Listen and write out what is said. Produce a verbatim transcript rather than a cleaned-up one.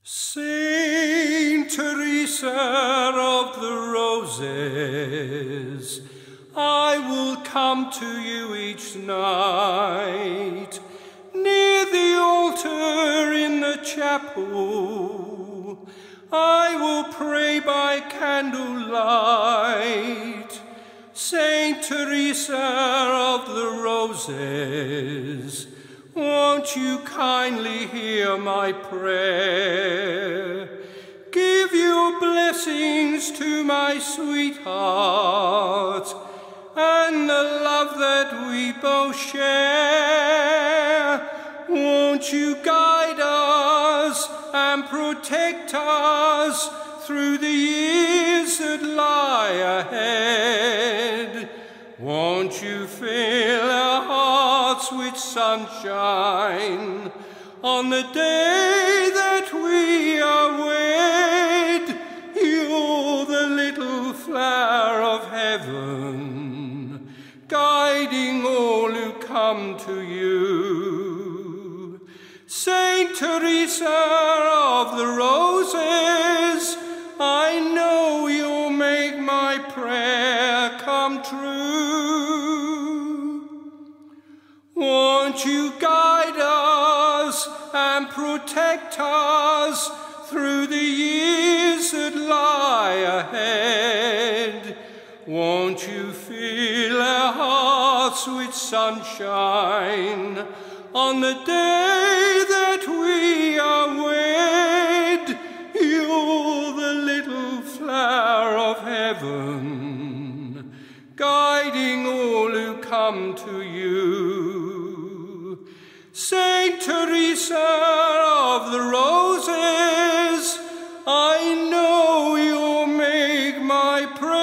Saint Teresa of the Roses, I will come to you each night, near the altar in the chapel. I will pray by candlelight. Saint Teresa of the Roses, won't you kindly hear my prayer? Give your blessings to my sweetheart and the love that we both share. Won't you guide us and protect us through the years that lie ahead? Won't you fill our hearts with sunshine on the day that we are wed? You're the little flower of heaven, guiding all who come to you. Saint Teresa of the Roses, I know you'll make my prayer come true. Won't you guide us and protect us through the years that lie ahead? Won't you fill our hearts with sunshine on the day that we are wed? You're the little flower of heaven, guiding all who come to you. Saint Teresa of the Roses, I know you'll make my prayer